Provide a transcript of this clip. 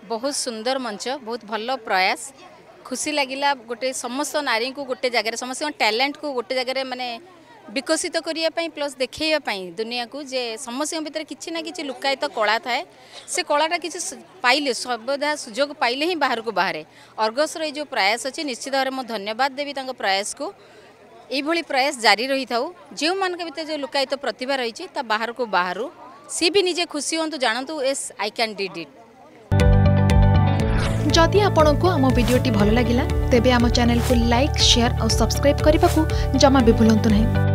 बहुत सुंदर मंच, बहुत भल प्रयास, खुशी लगिला। गोटे समस्त नारी को गोटे जगह समस्त टैलेंट को गोटे जगह माने विकसित करने प्लस देखा दुनिया को जे समस्त भितर किसी ना कि लुकायित कला थाए से कलाटा कि पाइले सर्वदा सुजोग पाइले ही बाहर को बाहर अर्गसर ये जो प्रयास अच्छे निश्चित भाव में धन्यवाद देवी प्रयास को यही प्रयास जारी रही था। जो मान भर जो लुकायित प्रतिभा रही बाहर को बाहर सी भी निजे खुशी हूँ जानतु as I can did it. जदि आपंक आम भिडी भल लगा तेब आम चैनल को लाइक शेयर और सब्सक्राइब करने को जमा भी भूलु नहीं।